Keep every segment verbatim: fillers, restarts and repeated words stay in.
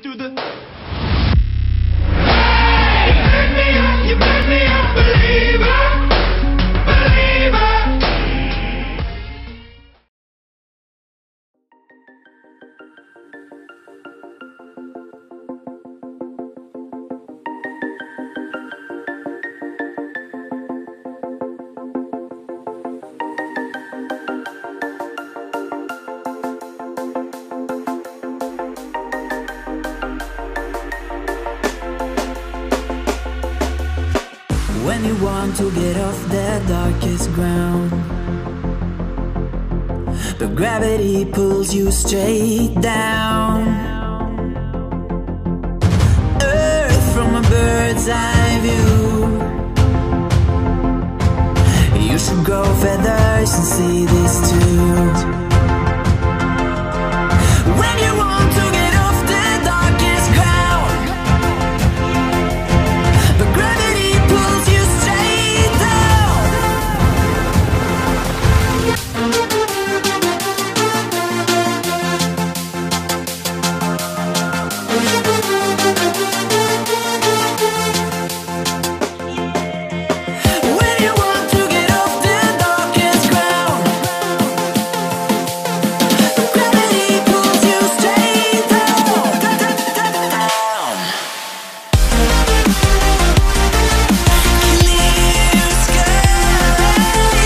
through the. Hey, you made me up, you made me a believer, believer. When you want to get off the darkest ground, but gravity pulls you straight down. Earth from a bird's eye view. You should grow feathers and see this too. When you want to get off the darkest ground, but gravity pulls you straight down. When you want to get off the darkest ground, but gravity pulls you straight down, down. Clear sky.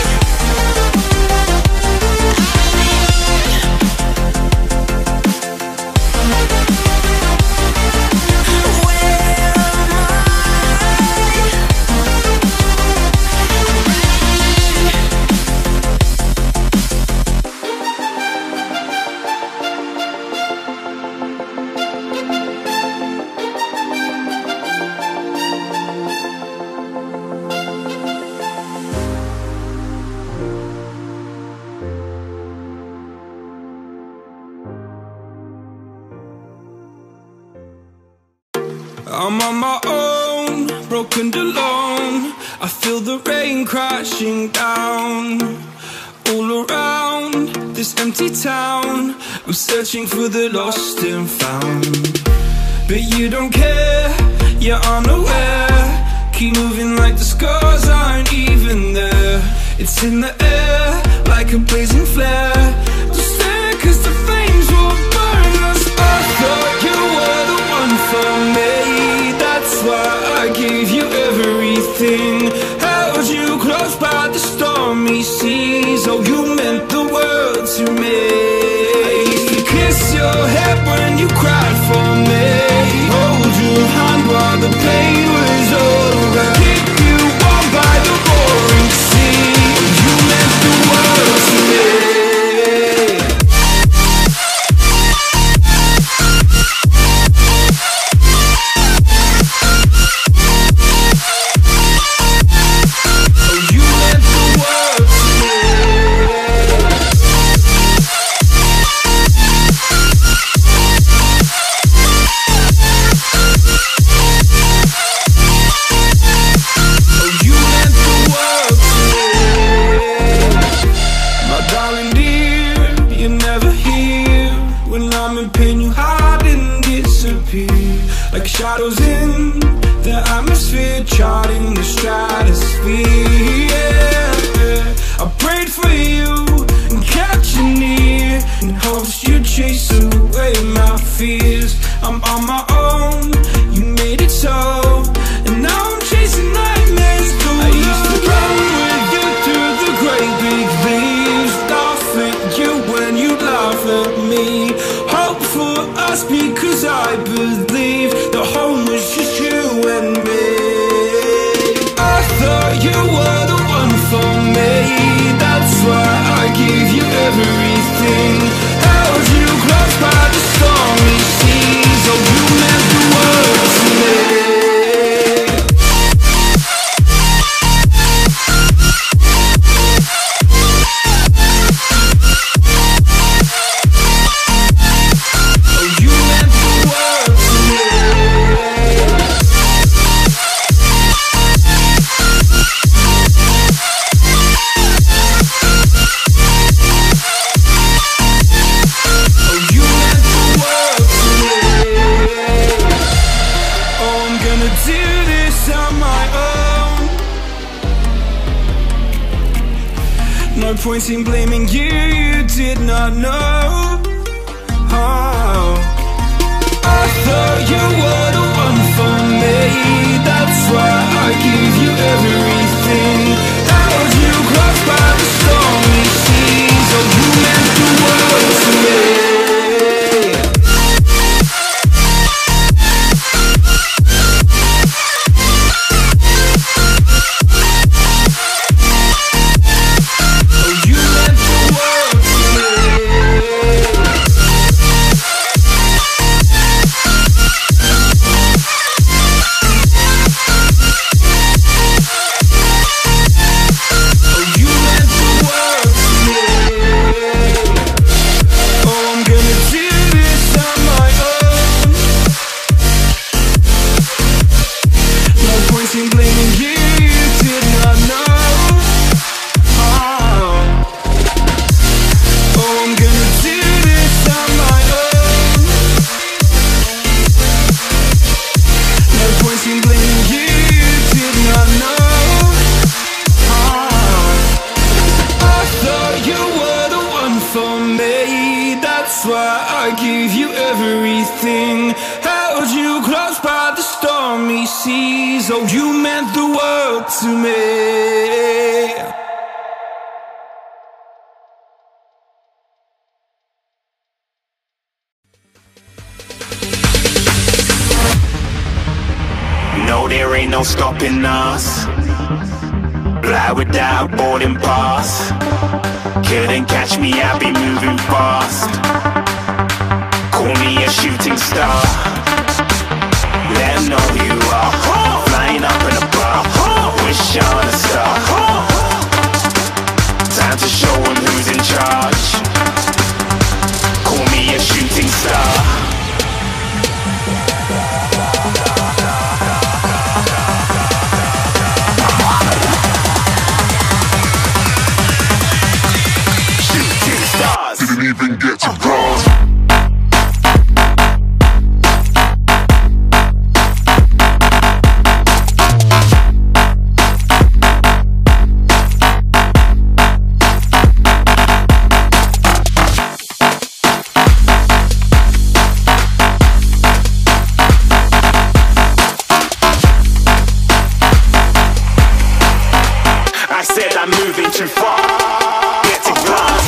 I'm on my own, broken and alone. I feel the rain crashing down all around this empty town. I'm searching for the lost and found, but you don't care, you're unaware. Keep moving like the scars aren't even there. It's in the air like a blazing flare. Don't stare cause the flames will burn us. I thought you were the one for me, that's why I gave you everything. Held you close by the stormy seas. Oh, you meant the world to me. I used to kiss your head when you cried for me, hold your hand while the pain was over, keep you warm by the roaring sea. You meant the world to me. Like shadows in the atmosphere, charting the stratosphere. Yeah. I prayed for you and kept you near, in hopes you'd chase away my fears. I'm on my own, you made it so, and now I'm chasing nightmares too. I used to run with you through the great big leaves, laugh at you when you laugh at me, hope for us because I believe the home was just you and me. I thought you were the one for me, that's why I gave you everything. Held you close by the stormy seas. Oh, you meant the world to me. point in blaming you, you did not know. Oh, I thought you were the one for me. That's why I give you everything. Held you close by the stormy seas. Oh, you meant the world to me. Oh, you meant the world to me. No, there ain't no stopping us. Fly without boarding pass. Couldn't catch me, I'll be moving fast. Call me a shooting star. Let 'em know who you are. Flying up in a bar. Wish on a star. Time to show 'em who's in charge. Call me a shooting star. Shooting stars. Didn't even get to bronze. I'm moving too far. Get to glass.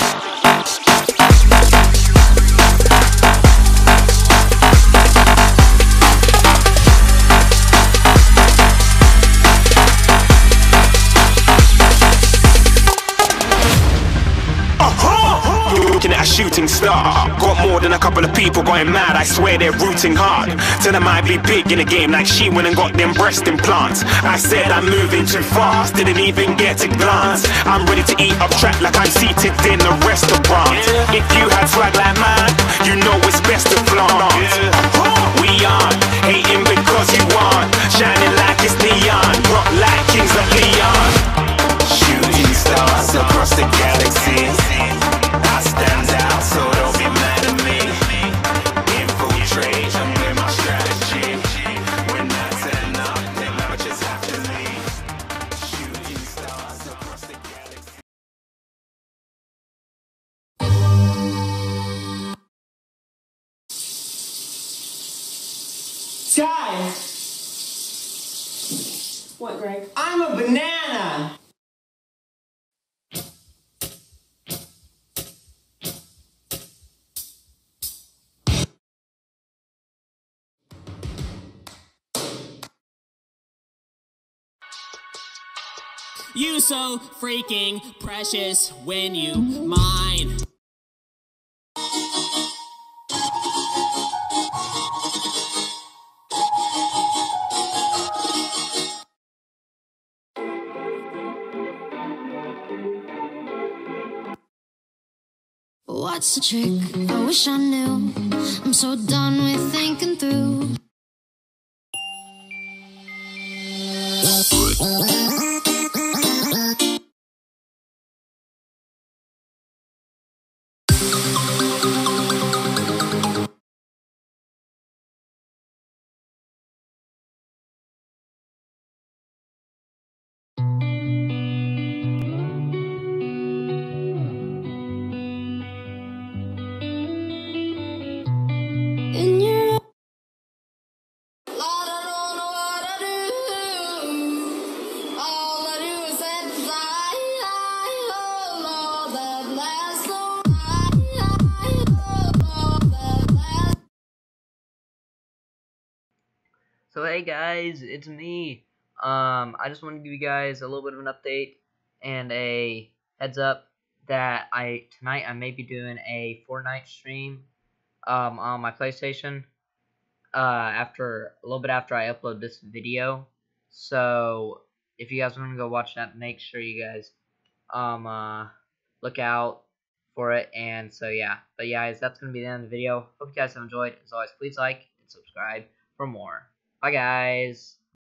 Looking at a shooting star. Got more than a couple of people going mad. I swear they're rooting hard. Tell them I be big in the game like she went and got them breast implants. I said I'm moving too fast. Didn't even get a glance. I'm ready to eat up track like I'm seated in a restaurant. If you had swag like mine, you know it's best to flaunt. We aren't hating because you aren't. Shining like it's neon. Rock like kings of Leon. Shooting stars across the galaxy. I stand out, so don't be mad at me. Infiltrate, I'm with my strategy. When I turn up, they never just have to leave. Shooting stars across the galaxy. Guys! What, Greg? I'm a banana! You so freaking precious when you mine. What's the trick? I wish I knew. I'm so done with thinking through. So hey guys, it's me. Um, I just wanted to give you guys a little bit of an update and a heads up that I tonight I may be doing a Fortnite stream um on my PlayStation. Uh, after a little bit after I upload this video. So if you guys want to go watch that, make sure you guys um uh look out for it. And so yeah, but yeah, guys, that's gonna be the end of the video. Hope you guys have enjoyed. As always, please like and subscribe for more. Bye, guys.